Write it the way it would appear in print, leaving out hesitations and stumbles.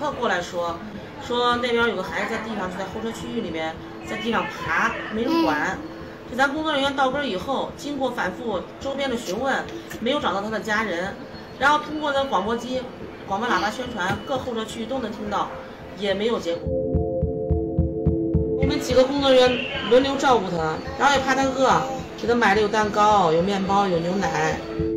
客过来说那边有个孩子在地上，就在候车区域里面在地上爬，没人管。这咱工作人员到根以后，经过反复周边的询问，没有找到他的家人，然后通过那广播机、广播喇叭宣传，各候车区域都能听到，也没有结果。我们几个工作人员轮流照顾他，然后也怕他饿，给他买了有蛋糕、有面包、有牛奶。